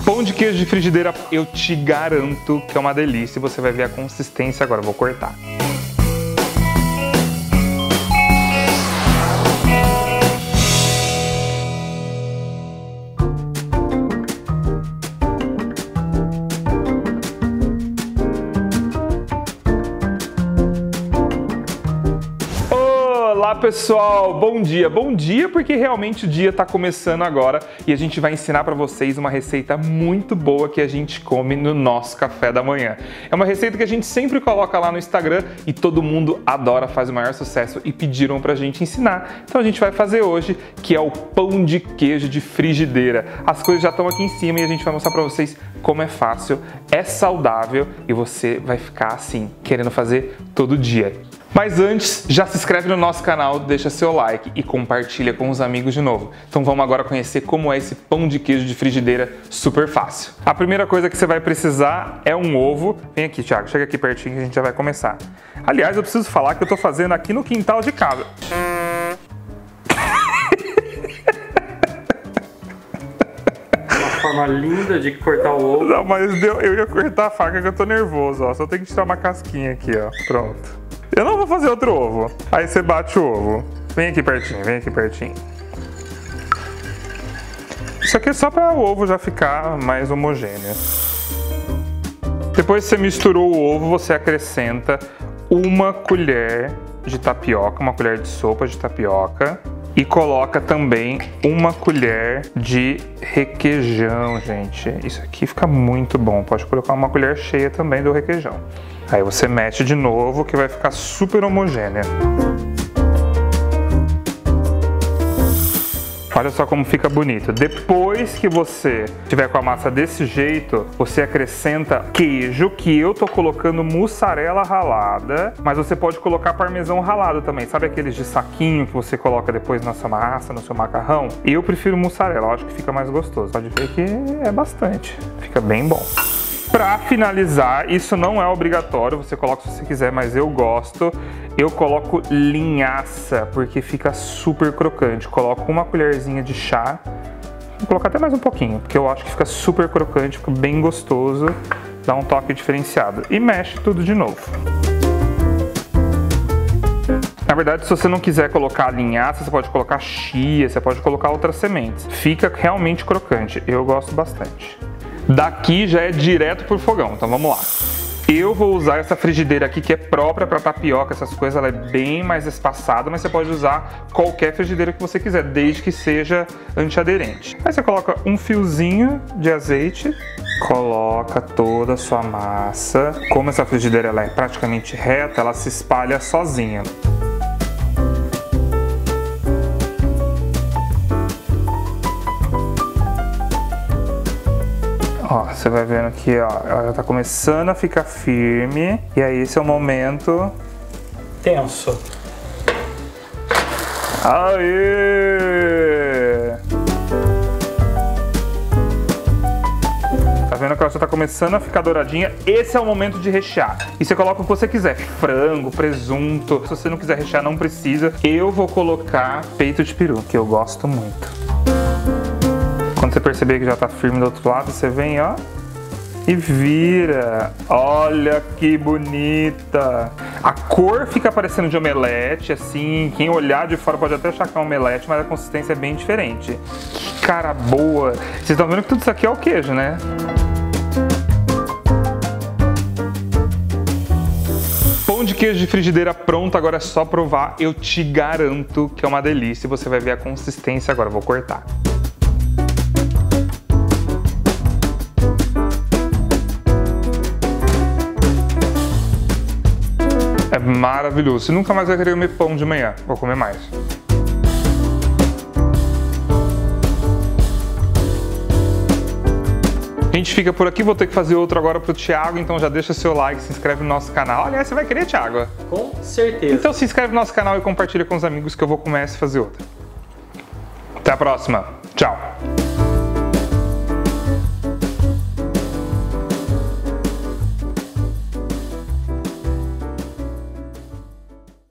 Pão de queijo de frigideira, eu te garanto que é uma delícia. Você vai ver a consistência agora, eu vou cortar. Olá pessoal, bom dia porque realmente o dia está começando agora e a gente vai ensinar para vocês uma receita muito boa que a gente come no nosso café da manhã. É uma receita que a gente sempre coloca lá no Instagram e todo mundo adora, faz o maior sucesso e pediram pra gente ensinar. Então a gente vai fazer hoje, que é o pão de queijo de frigideira. As coisas já estão aqui em cima e a gente vai mostrar para vocês como é fácil, é saudável e você vai ficar assim, querendo fazer todo dia. Mas antes, já se inscreve no nosso canal, deixa seu like e compartilha com os amigos de novo. Então vamos agora conhecer como é esse pão de queijo de frigideira super fácil. A primeira coisa que você vai precisar é um ovo. Vem aqui, Thiago, chega aqui pertinho que a gente já vai começar. Aliás, eu preciso falar que eu tô fazendo aqui no quintal de casa. Forma linda de cortar o ovo. Não, mas eu ia cortar a faca que eu tô nervoso, ó. Só tem que tirar uma casquinha aqui, ó. Pronto. Eu não vou fazer outro ovo. Aí você bate o ovo. Vem aqui pertinho, vem aqui pertinho. Isso aqui é só para o ovo já ficar mais homogêneo. Depois que você misturou o ovo, você acrescenta uma colher de tapioca, uma colher de sopa de tapioca. E coloca também uma colher de requeijão, gente. Isso aqui fica muito bom. Pode colocar uma colher cheia também do requeijão. Aí você mexe de novo que vai ficar super homogênea. Olha só como fica bonito. Depois que você tiver com a massa desse jeito, você acrescenta queijo, que eu tô colocando mussarela ralada, mas você pode colocar parmesão ralado também. Sabe aqueles de saquinho que você coloca depois na sua massa, no seu macarrão? Eu prefiro mussarela, eu acho que fica mais gostoso. Pode ver que é bastante, fica bem bom. Para finalizar, isso não é obrigatório, você coloca se você quiser, mas eu gosto. Eu coloco linhaça, porque fica super crocante. Coloco uma colherzinha de chá, vou colocar até mais um pouquinho, porque eu acho que fica super crocante, fica bem gostoso, dá um toque diferenciado. E mexe tudo de novo. Na verdade, se você não quiser colocar linhaça, você pode colocar chia, você pode colocar outras sementes. Fica realmente crocante, eu gosto bastante. Daqui já é direto pro fogão, então vamos lá. Eu vou usar essa frigideira aqui que é própria para tapioca, essas coisas, ela é bem mais espaçada, mas você pode usar qualquer frigideira que você quiser, desde que seja antiaderente. Aí você coloca um fiozinho de azeite, coloca toda a sua massa. Como essa frigideira ela é praticamente reta, ela se espalha sozinha. Ó, você vai vendo que ó, ela já tá começando a ficar firme. E aí esse é o momento tenso. Aê! Tá vendo que ela já tá começando a ficar douradinha? Esse é o momento de rechear. E você coloca o que você quiser, frango, presunto. Se você não quiser rechear, não precisa. Eu vou colocar peito de peru, que eu gosto muito. Quando você perceber que já tá firme do outro lado, você vem, ó, e vira. Olha que bonita! A cor fica parecendo de omelete, assim, quem olhar de fora pode até achar que é um omelete, mas a consistência é bem diferente. Que cara boa! Vocês estão vendo que tudo isso aqui é o queijo, né? Pão de queijo de frigideira pronto, agora é só provar. Eu te garanto que é uma delícia. Você vai ver a consistência agora, eu vou cortar. É maravilhoso. Você nunca mais vai querer comer pão de manhã. Vou comer mais. A gente fica por aqui. Vou ter que fazer outro agora pro Thiago. Então já deixa seu like, se inscreve no nosso canal. Aliás, você vai querer, Thiago? Com certeza. Então se inscreve no nosso canal e compartilha com os amigos que eu vou começar a fazer outro. Até a próxima. Tchau.